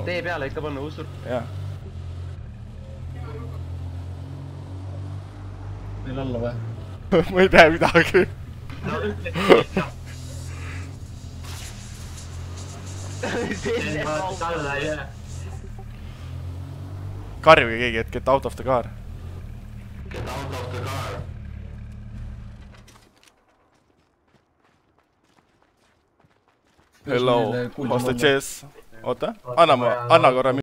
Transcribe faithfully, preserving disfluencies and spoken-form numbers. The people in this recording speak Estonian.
tee peale ikka panna usur. Jaa. Meil alla või? Ma ei tea midagi. No ütle siia. Selle vaata alla ei jää. Karjuge keegi, et get out of the car. Get out of the car. Hello, hostages. Oota, anna ma, anna korra.